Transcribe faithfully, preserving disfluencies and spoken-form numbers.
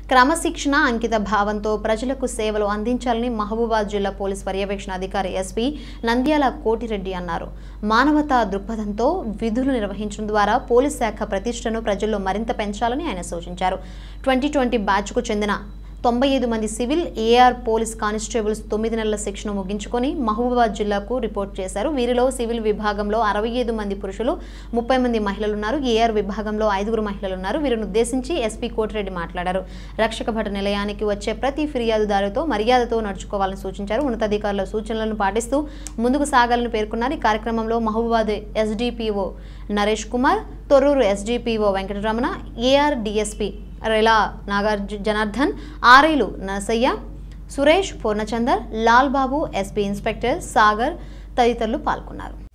క్రమశిక్షణ అంకిత భావంతో ప్రజలకు సేవలు అందించాలని మహబూబాబాద్ జిల్లా పోలీస్ పర్యవేక్షణ అధికారి ఎస్పీ నంద్యాల కోటిరెడ్డి అన్నారు. మానవతా దృక్పథంతో విధులు నిర్వహించడం ద్వారా పోలీస్ శాఖ ప్రతిష్టను ప్రజల్లో మరింత పెంచాలని ఆయన సూచించారు. ట్వంటీ ట్వంటీ బ్యాచ్కు చెందిన తొంభై ఐదు మంది సివిల్ ఏఆర్ పోలీస్ కానిస్టేబుల్స్ తొమ్మిది నెలల శిక్షణ ముగించుకొని మహబూబాబాద్ జిల్లాకు రిపోర్ట్ చేశారు. వీరిలో సివిల్ విభాగంలో అరవై ఐదు మంది పురుషులు, ముప్పై మంది మహిళలు ఉన్నారు. ఏఆర్ విభాగంలో ఐదుగురు మహిళలు ఉన్నారు. వీరిని ఉద్దేశించి ఎస్పీ కోటిరెడ్డి మాట్లాడారు. రక్షక భట నిలయానికి వచ్చే ప్రతి ఫిర్యాదుదారుతో మర్యాదతో నడుచుకోవాలని సూచించారు. ఉన్నతాధికారుల సూచనలను పాటిస్తూ ముందుకు సాగాలని పేర్కొన్నారు. ఈ కార్యక్రమంలో Mahabubabad SDPO Naresh Kumar, Thorrur SDPO Venkataramana, AR DSP Rela Nagarju Janardhan, ఆర్ఐలు నరసయ్య, సురేష్, పూర్ణచందర్, లాల్ బాబు, ఎస్పీ ఇన్స్పెక్టర్ సాగర్ తదితరులు పాల్గొన్నారు.